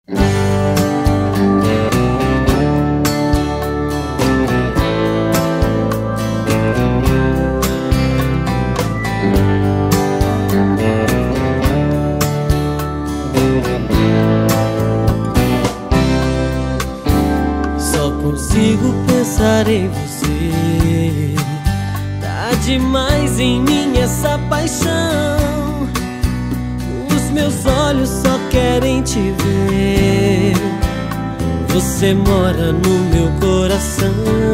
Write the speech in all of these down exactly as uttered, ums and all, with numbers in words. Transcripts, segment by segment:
Só consigo pensar em você. Tá demais em mim essa paixão. Os meus olhos só querem te ver. Você mora no meu coração.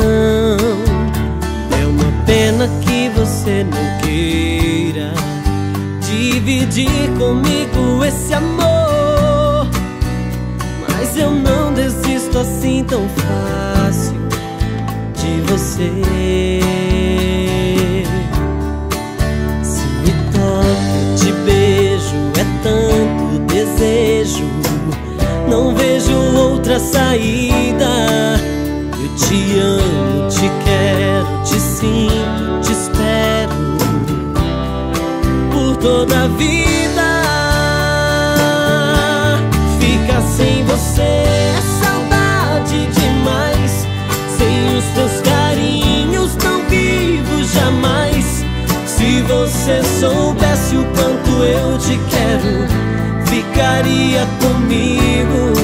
É uma pena que você não queira dividir comigo esse amor, mas eu não desisto assim tão fácil de você. Se me toca, eu te beijo, é tanto desejo, não vejo outra saída. Eu te amo, te quero, te sinto, te espero por toda a vida. Ficar sem você é saudade demais. Sem os teus carinhos não vivo jamais. Se você soubesse o quanto eu te quero, ficaria comigo.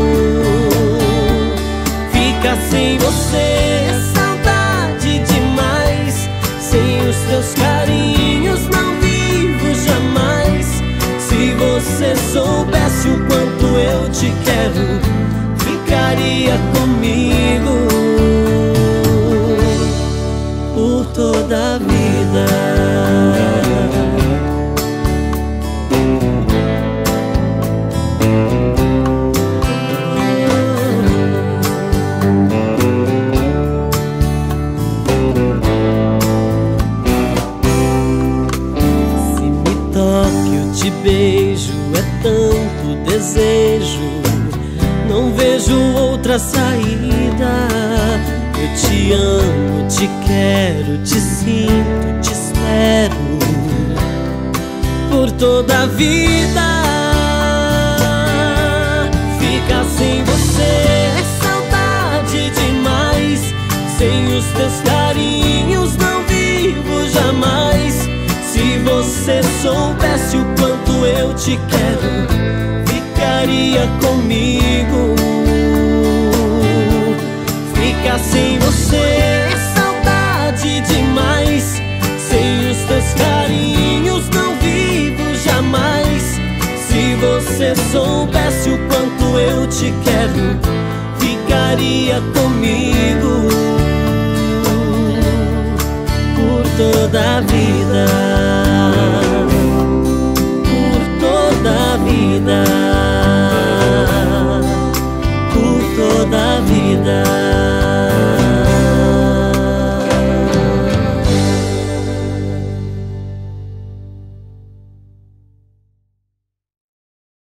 Ficar sem você é saudade demais. Sem os teus carinhos não vivo jamais. Se você soubesse o quanto eu te quero, ficaria comigo por toda a vida. Se me toque, eu te beijo, é tanto desejo, não vejo outra saída. Eu te amo, te quero, te sinto, te espero por toda a vida. Ficar sem você é saudade demais. Sem os teus carinhos não vivo jamais. Se você soubesse o quanto eu te quero, ficaria comigo. Ficar sem você é saudade demais. Sem os teus carinhos não vivo jamais. Se você soubesse o quanto eu te quero, ficaria comigo por toda a vida. Por toda a vida. Por toda a vida.